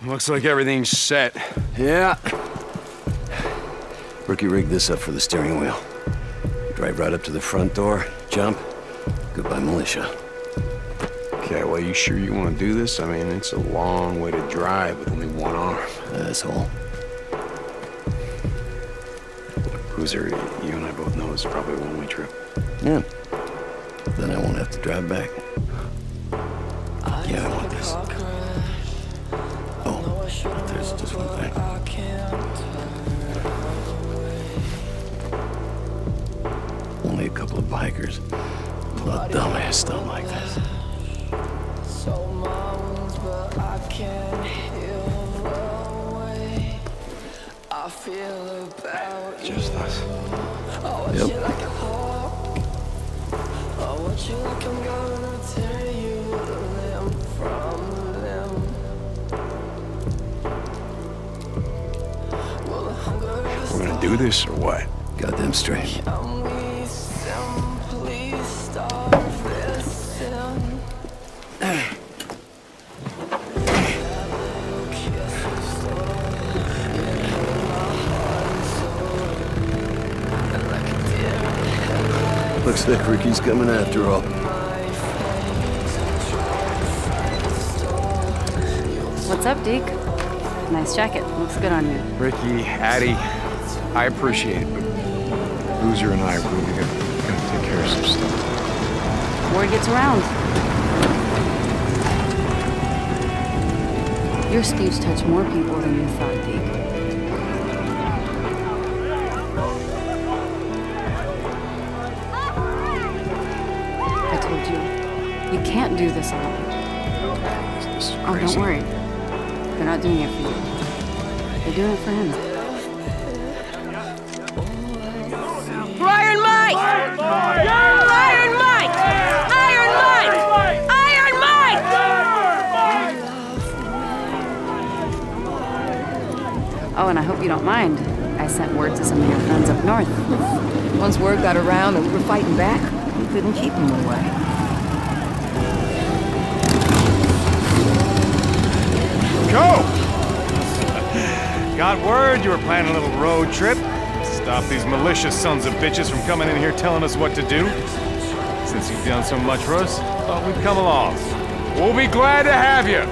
Looks like everything's set. Yeah. Rookie rigged this up for the steering wheel. Drive right up to the front door, jump, goodbye militia. Okay, well, you sure you want to do this? I mean, it's a long way to drive with only one arm. Asshole. Boozer, you and I both know it's probably a one-way trip. Yeah. Then I won't have to drive back. Yeah, I want this. Oh, there's just one thing. Only a couple of bikers pull a dumbass stunt like this. Just us. Yep. We're gonna do this or what? Goddamn straight. Looks like Ricky's coming after all. What's up, Deke? Nice jacket. Looks good on you. Ricky, Addie, I appreciate it, but Boozer and I are really gonna take care of some stuff. Word gets around. Your speech touched more people than you thought, Deke. I told you, you can't do this alone. This is Oh, crazy. don't worry. They're not doing it for you. They're doing it for him. Iron Mike! Iron Mike! Iron Mike! Iron Mike! Oh, and I hope you don't mind. I sent word to some of your friends up north. Once word got around that we were fighting back, we couldn't keep them away. Go! Got word you were planning a little road trip. Stop these malicious sons of bitches from coming in here telling us what to do. Since you've done so much for us, thought we'd come along. We'll be glad to have you.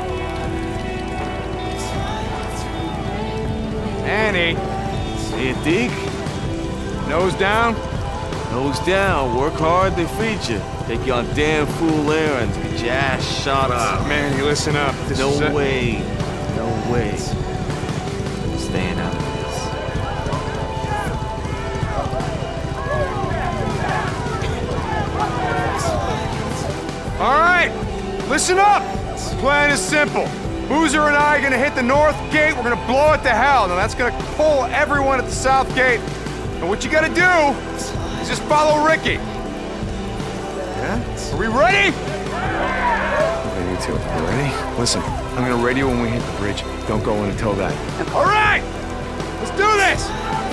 Annie. See you, Deke? Nose down? Nose down, work hard, they feed you. Take you on damn fool errands, get your ass shot up. Man, you listen up. This is No way. No way. I'm staying out of this. All right, listen up. The plan is simple. Boozer and I are gonna hit the north gate. We're gonna blow it to hell. Now that's gonna pull everyone at the south gate. And what you gotta do is just follow Ricky. Yeah? Are we ready? Me too. You ready? Listen, I'm gonna radio when we hit the bridge. Don't go in until that. All right, let's do this.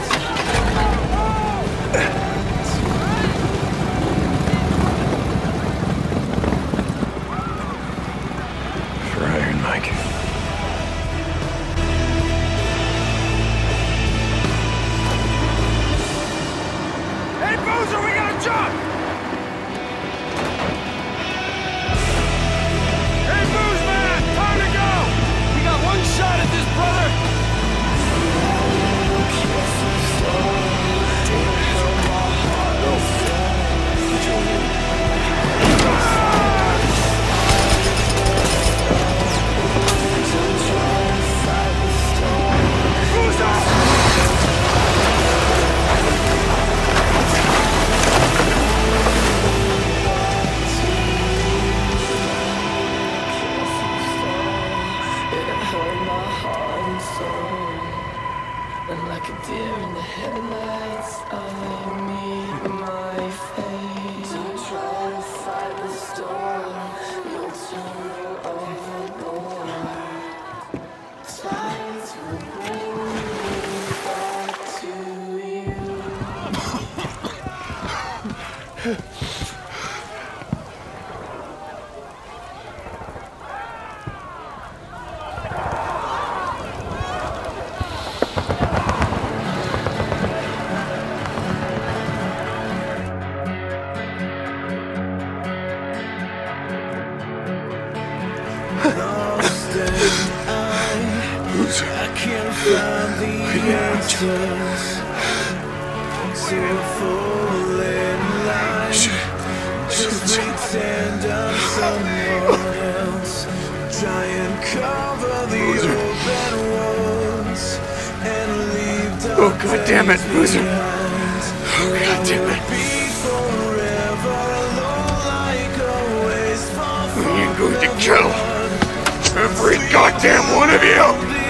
For Iron Mike. Hey, Boozer, we gotta jump. Hey, Booze Man, time to go. We got one shot at this, brother. Like a deer in the headlights, I meet my fate. Don't try to fight the storm, you'll turn overboard. Tides will bring me back to you. Try and cover the open wounds and leave dark. Oh, God damn it, Boozer. Oh, God damn it. I am going to kill every goddamn one of you.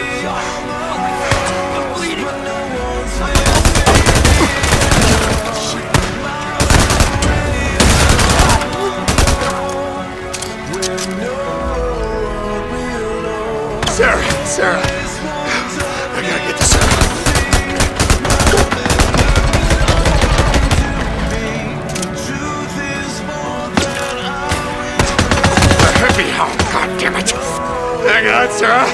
Sarah, I gotta get to Sarah. The heavy hound, God damn it! Hang on, Sarah.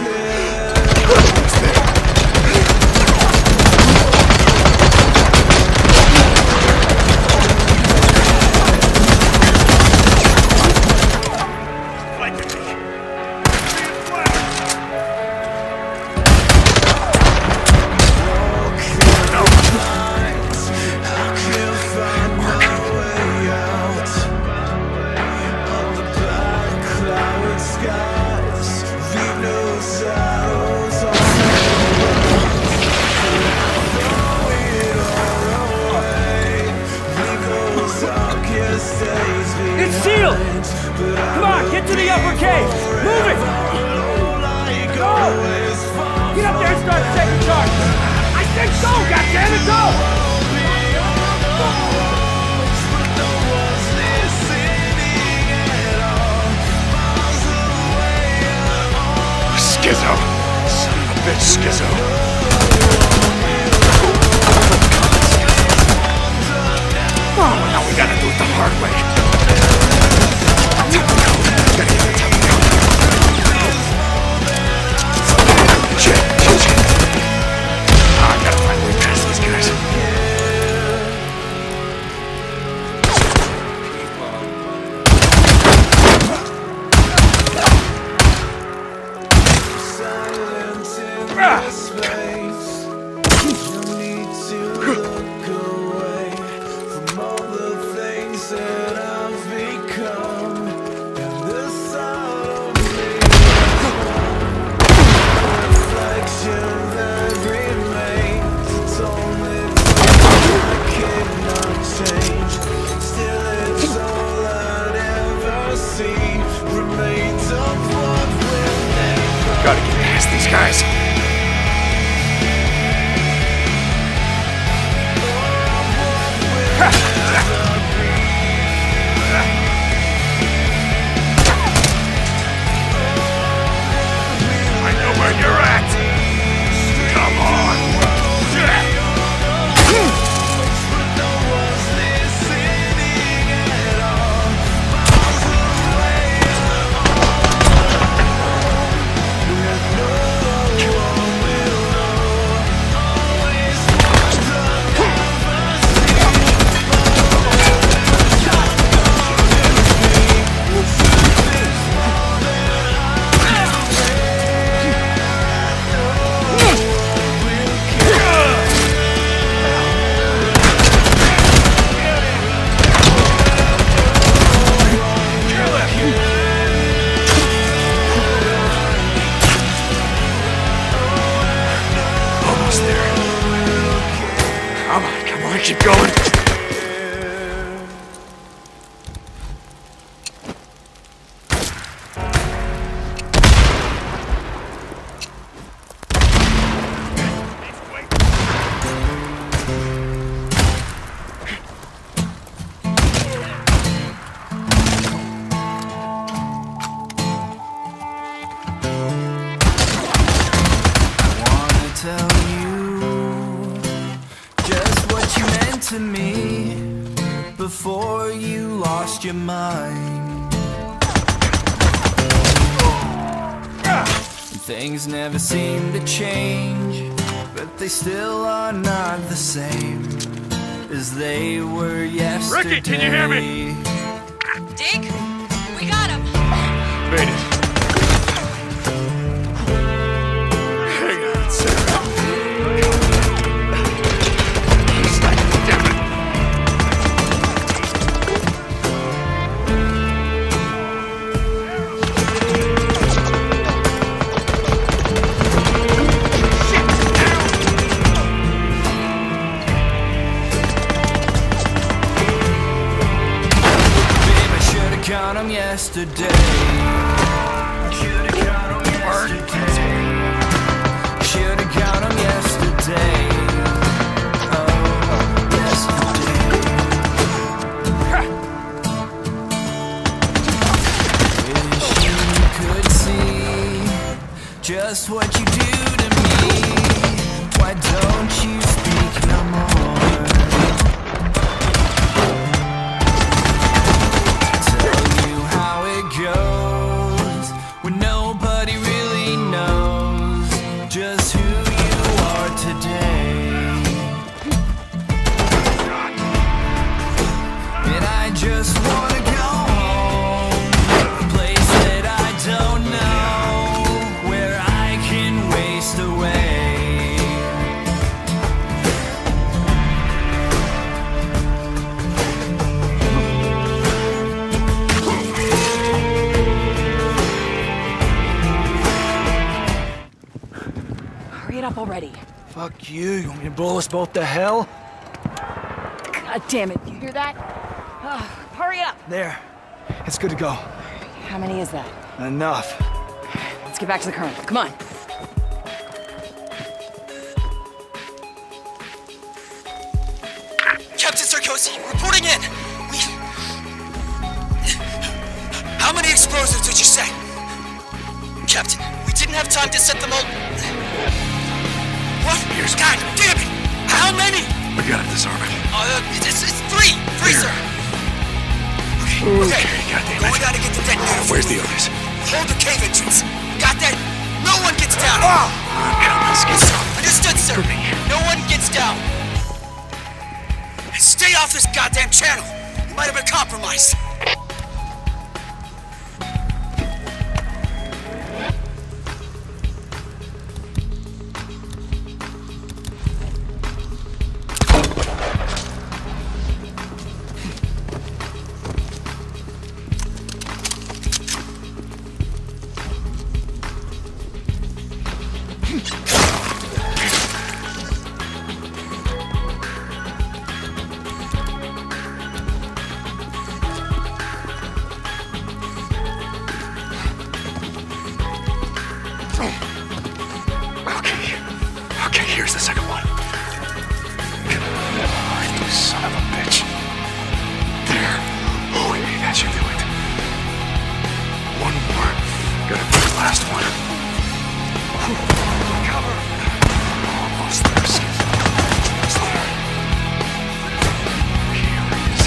It's sealed! Come on, get to the upper cave! Move it! Go! Get up there and start taking charge! I said go, goddammit, go! Skizzo! Son of a bitch, Skizzo! Oh, now we gotta do it the hard way. Shit. I gotta find a way past these guys. Gotta get past these guys. I know where you're at. Come on. Keep going. To me before you lost your mind. Things never seem to change, but they still are not the same as they were yesterday. Ricky, can you hear me? Deke, we got him. Made it. Hang on, Sarah. yesterday. Should've got 'em yesterday. Should've got 'em yesterday. Just what you do to me. Why don't you speak no more? Tell you how it goes when nobody really knows just who you are today. And I just wanna go home, a place that I don't know. Hurry it up already. Fuck you. You want me to blow us both to hell? God damn it. You hear that? Hurry up. There. It's good to go. How many is that? Enough. Let's get back to the colonel. Come on. Captain Sarkozy, reporting in. How many explosives did you say? Captain, we didn't have time to set them all. What? Here's God damn it! How many? We gotta disarm it. It's three. Three, sir. Okay. Goddamn Going down to get the detonator. Where's the others? Hold the cave entrance. Got that? No one gets down. Come on, Schizo. Understood, sir. No one gets down. And stay off this goddamn channel. You might have been compromised. Okay, here's the second one. Come on, you son of a bitch. There. Oh, hey, that should do it. One more. Gotta be the last one. Cover. Almost there, Skip. Almost there. Here it is.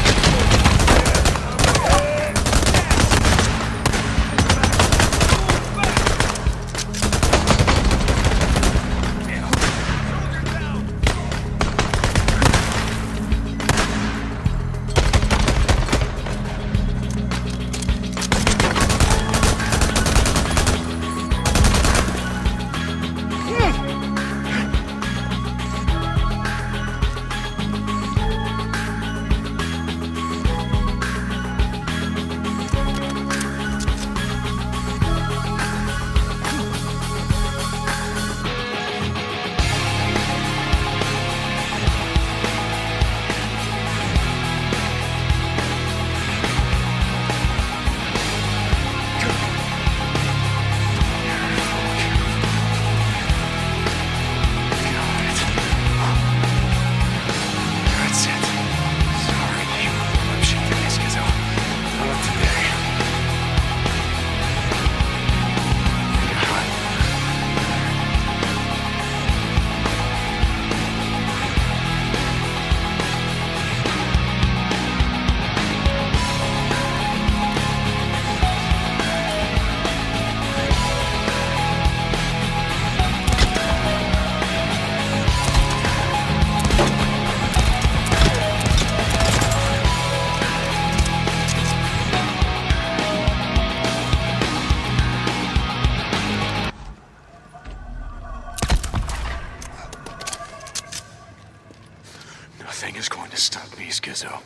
Nothing is going to stop me, Skizzo.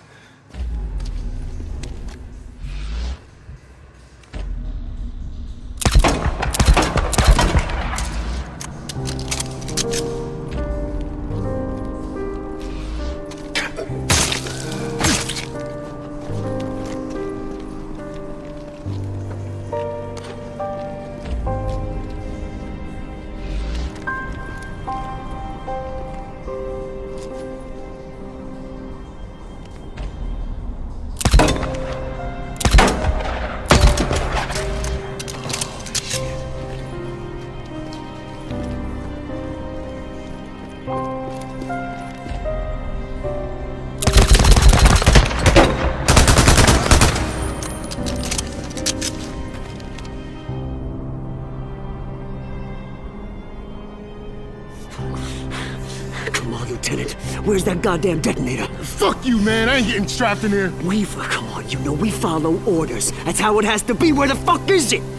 on, Lieutenant. Where's that goddamn detonator? Fuck you, man. I ain't getting strapped in here. Weaver, come on. You know we follow orders. That's how it has to be. Where the fuck is it?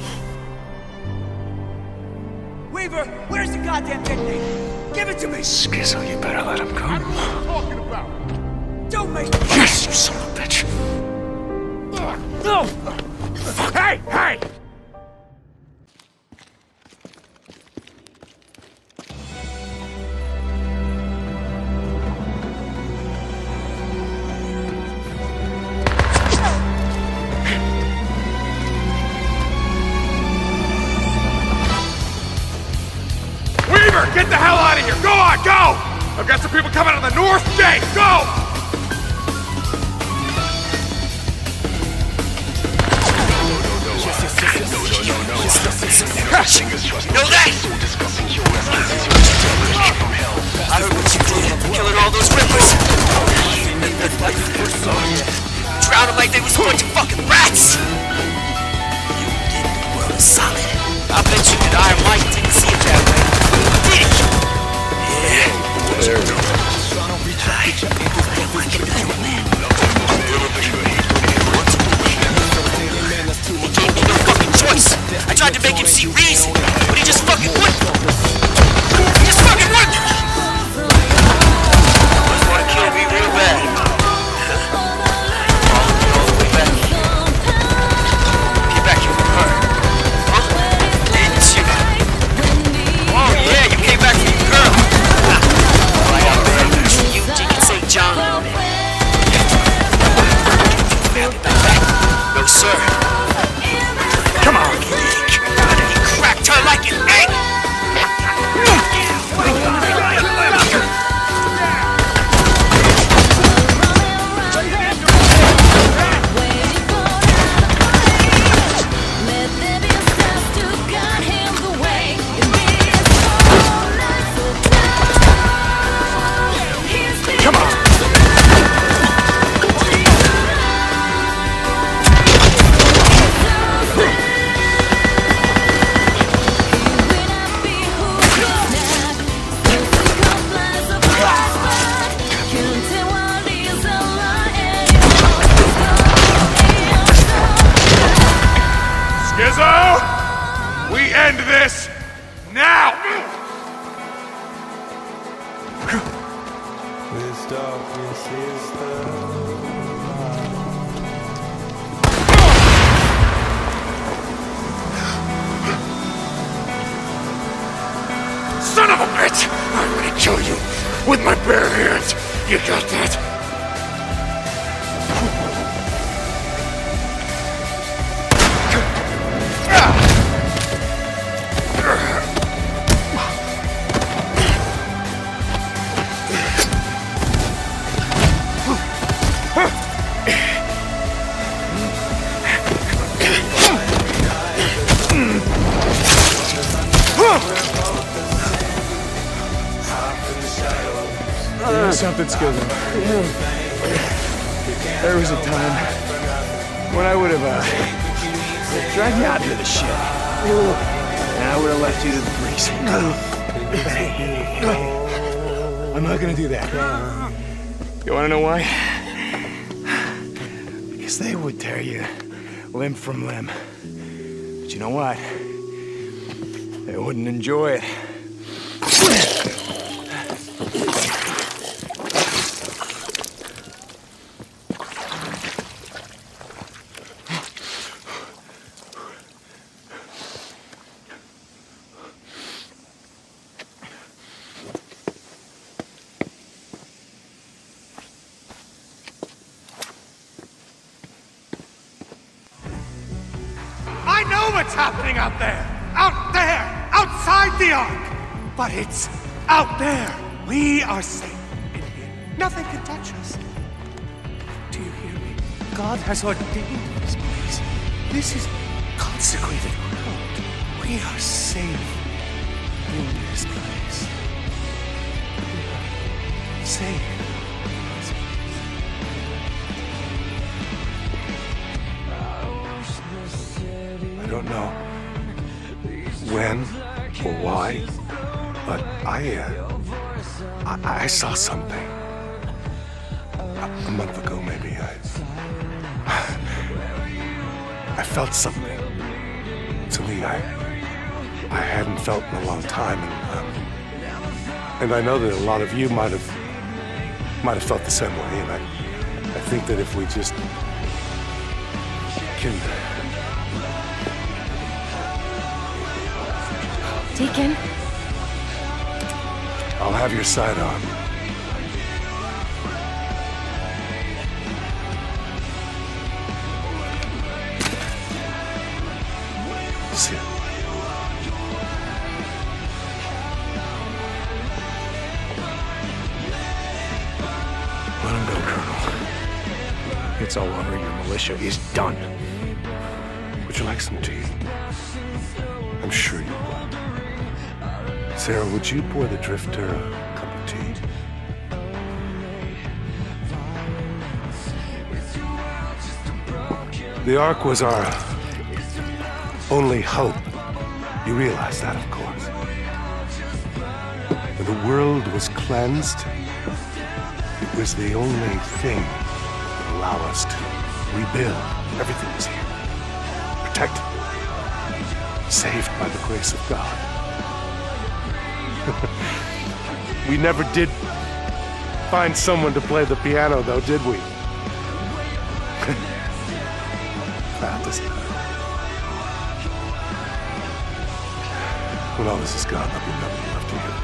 Weaver, where's the goddamn detonator? Give it to me! Skizzo, you better let him go. I don't know what you're talking about! Don't make me... Yes, you son of a bitch! No! Hey! Hey! Get the hell out of here! Go on, go! I've got some people coming out of the north gate! Go! Know that? I heard what you did, killing all those rippers. Drowned them like they was a bunch of fucking rats. You did the world solid. I bet you that Iron Mike didn't see it that way. Did he? Yeah. There we go. I want to get better, man. He gave me no fucking choice. I tried to make him see reason, but he just fucking wouldn't. He just fucking wouldn't. He want to kill me real bad. All the way back here. Get back here with her. Huh? Didn't you? Oh yeah, you came back from the girl. Right out there. You Deacon St. John. No sir. Come on, he cracked her like an egg! Come on! Skizzo! We end this now! This darkness is the Son of a bitch! I'm gonna kill you with my bare hands. You got that? Something, Skizzo. There was a time when I would have dragged you out into the shit. And I would have left you to the freaks. I'm not gonna do that. You wanna know why? Because they would tear you limb from limb. But you know what? They wouldn't enjoy it. I know what's happening out there! Out there! Outside the Ark! But it's out there! We are safe in here. Nothing can touch us. Do you hear me? God has ordained this place. This is consecrated ground. We are safe in this place. We are safe. I don't know when or why, but I saw something. A month ago, maybe. I felt something. To me, I hadn't felt in a long time, and I know that a lot of you might have felt the same way, and I think that if we just can... Deacon? I'll have your sidearm. See it. Let him go, Colonel. It's all over. Your militia is done. Would you like some tea? I'm sure you would. Sarah, would you pour the Drifter a cup of tea? The Ark was our only hope. You realize that, of course. When the world was cleansed, it was the only thing that would allow us to rebuild. Everything was here. Protected. Saved by the grace of God. We never did find someone to play the piano, though, did we? That doesn't matter. When all this is gone, there'll be nothing left to hear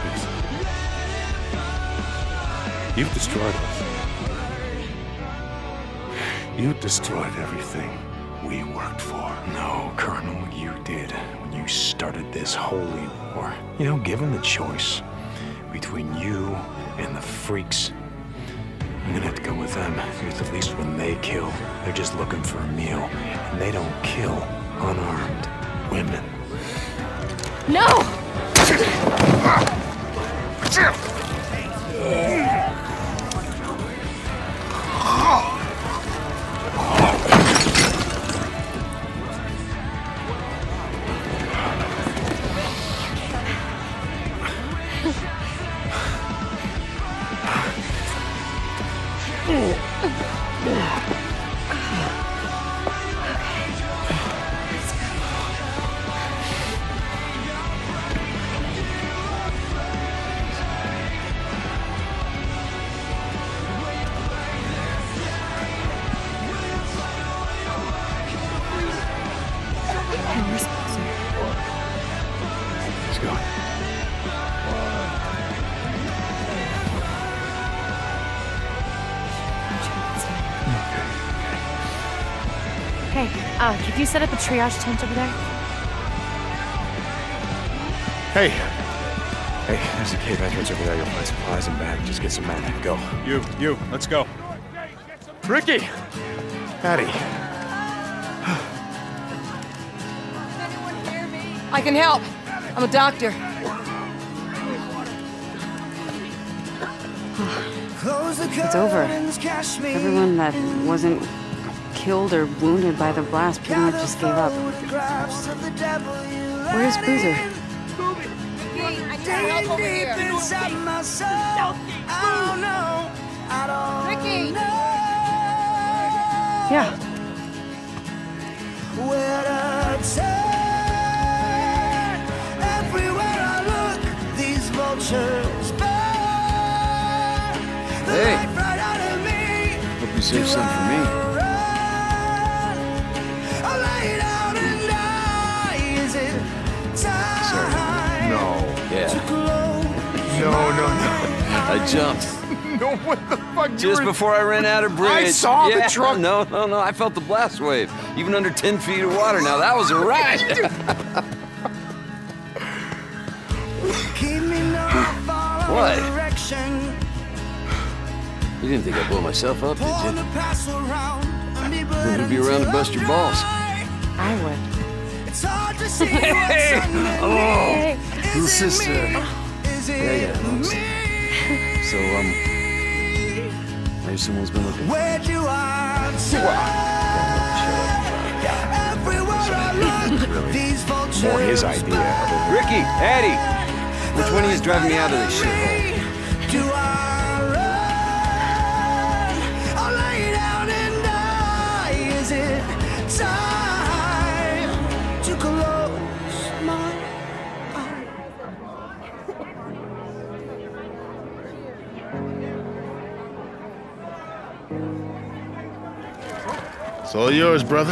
the peace. You've destroyed us. You destroyed everything we worked for. No, Colonel, you did. When you started this holy war. You know, given the choice between you and the freaks, I'm gonna have to go with them. Because at least when they kill, they're just looking for a meal. And they don't kill unarmed women. No! Let's go. Hey, could you set up a triage tent over there? Hey! Hey, there's a cave entrance over there. You'll find supplies and bags. Just get some men. Go. You, let's go. Ricky! Patty. I can help. I'm a doctor. It's over. Everyone that wasn't killed or wounded by the blast pretty much just gave up. Where's Boozer? Ricky! Yeah. Hey! Hope you saved some for me. Sorry. No. Yeah. No. I jumped. No, what the fuck? Just before I ran out of bridge. I saw the truck. No. I felt the blast wave. Even under 10 feet of water. Now that was a ride. What? You didn't think I'd blow myself up, did you? Wouldn't be around to bust your balls. I would. Hey! Oh, little sister. Yeah. So, maybe someone's been looking. More his idea. Ricky, Eddie, which one of you is driving me out of this shithole? Do I run or lay down and die? Is it time to close my eyes? It's all yours, brother.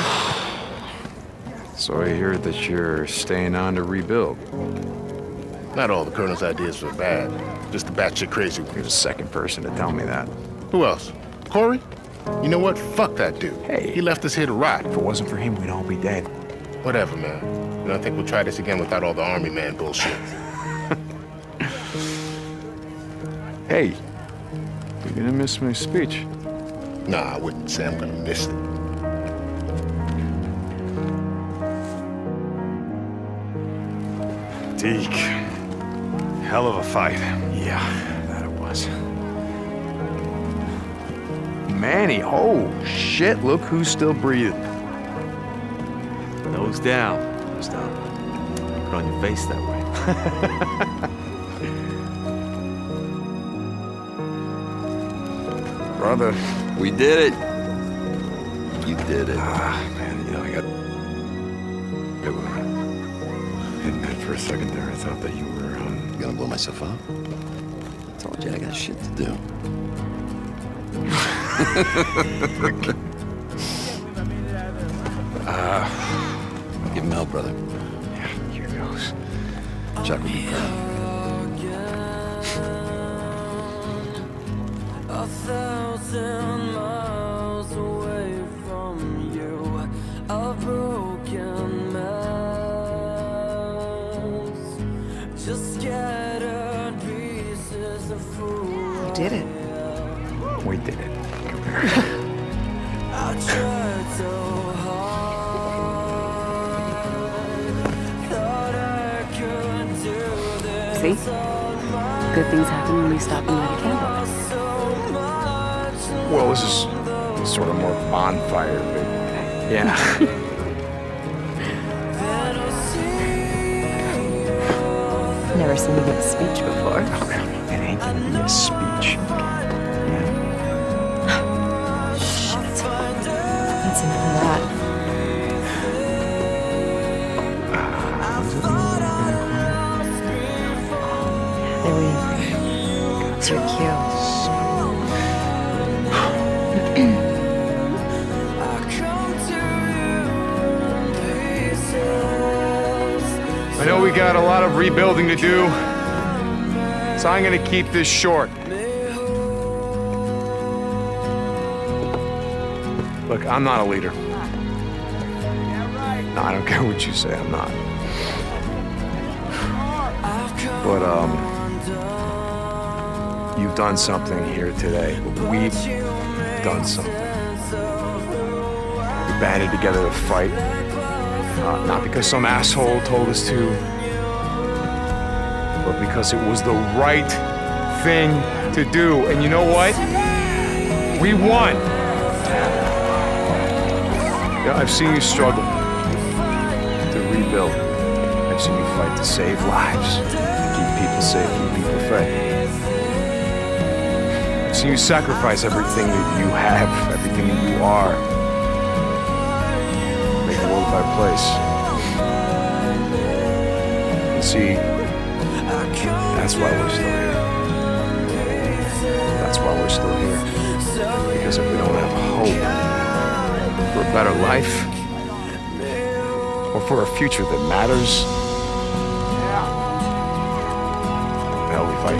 So I hear that you're staying on to rebuild. Not all the Colonel's ideas were bad. Just a batshit crazy one. You're the second person to tell me that. Who else? Corey? You know what? Fuck that dude. Hey. He left us here to rot. If it wasn't for him, we'd all be dead. Whatever, man. And I think we'll try this again without all the army man bullshit. Hey, you gonna miss my speech? Nah, I wouldn't say I'm gonna miss it. Deke. Hell of a fight. Yeah, that it was. Manny, oh shit, look who's still breathing. Nose down. Nose down. Put on your face that way. Brother. We did it. You did it. Ah, man, you know, I got... And for a second there, I thought that you were, Gonna blow myself up? I told you I got shit to do. Give him hell, brother. Yeah, here goes. Chuck will be proud. 1,000 miles away from you, a broken mess, just scattered pieces of food. You did it. We did it. I tried so hard, thought I could do this. See? Good things happen when we stop and light a candle. Well, this is sort of more bonfire, but yeah. Never seen you give a speech before. Oh, it ain't gonna be a speech. Shit. That's enough of that. They're waiting for you. It's your cue. I know we got a lot of rebuilding to do, so I'm gonna keep this short. Look, I'm not a leader. No, I don't care what you say, I'm not. But, you've done something here today. We've done something. We banded together to fight. Not because some asshole told us to, but because it was the right thing to do. And you know what? We won. Yeah, I've seen you struggle to rebuild. I've seen you fight to save lives, to keep people safe, keep people fed. I've seen you sacrifice everything that you have, everything that you are. Make the world a better place. And see, that's why we're still here. That's why we're still here. Because if we don't have hope for a better life, or for a future that matters, hell, we fight.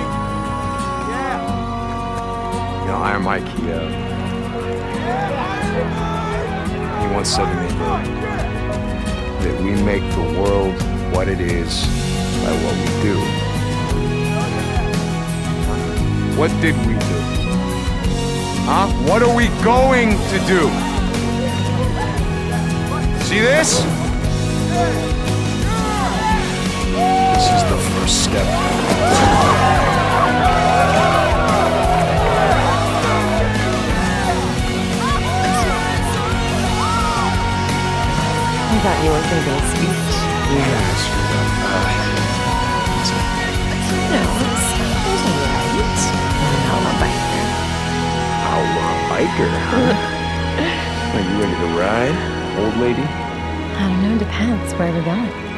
You know, Iron Mike, he once said to me that we make the world what it is by what we do. What did we do? Huh? What are we going to do? See this? This is the first step. I thought you were going to give a speech. Yeah, I screwed up. No, it's alright. kicker, huh? Are you ready to ride, old lady? I don't know, depends. Where are we going?